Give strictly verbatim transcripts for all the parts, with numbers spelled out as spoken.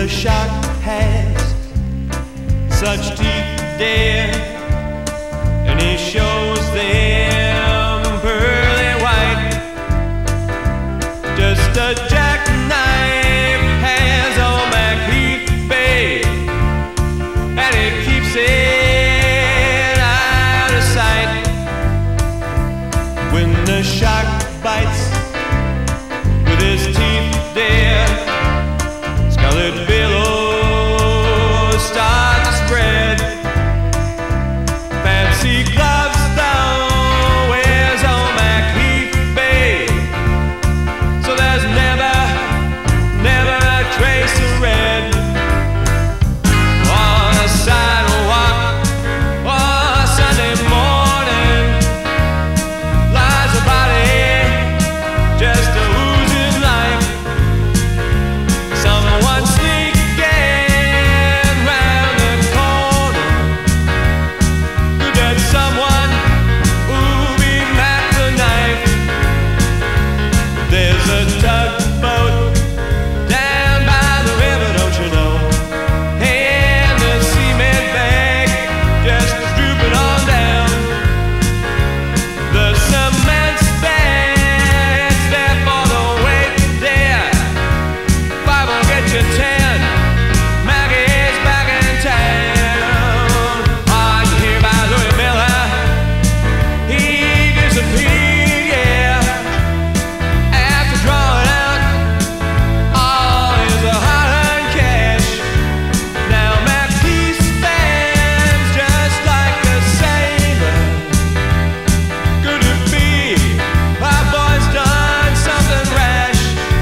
the shark has such teeth, dear, and he shows them pearly white. Just a jackknife has old MacHeath Bay, and it keeps it out of sight. When the shark bites with his teeth, dear, scarlet billows start to spread. Fancy gloves thou wears on MacHeath Bay, so there's never, never a trace of red. On a sidewalk on Sunday morning lies a body just a oozing life. Someone sneaking round the corner. Could that someone who be Mac the knife? There's a tugboat down by the river, don't you know? And the cement bag just drooping on down. The cement's bag, it's there for the weight, there. Five will get you ten. Maggie's back in town. Oh, you hear about Louis Miller? He disappeared, yeah, after drawing out all his hard-earned cash. Now MacHeath stands just like a sailor. Could it be our boy's done something rash?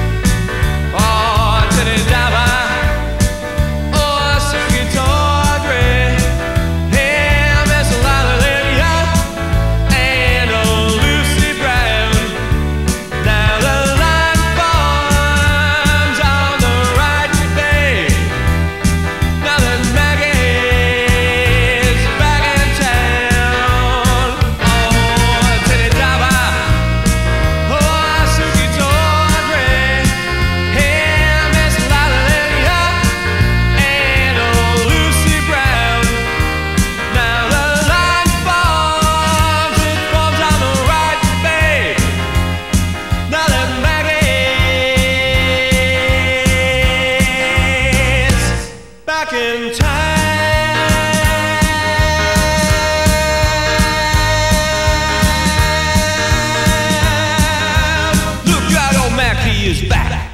Oh, Teddy Diver, oh, Suki Tawdry, yeah, Miss Lila Lydia, and old Lucy Brown. Now the line forms on the right bay, now that Maggie's back in town. Oh, Teddy Diver, oh, Suki Tawdry, yeah, Miss Lila Lydia, and old Lucy Brown. Now the line forms, it forms on the right bay, now that Maggie's back in town. Look out, old Mac, he is back.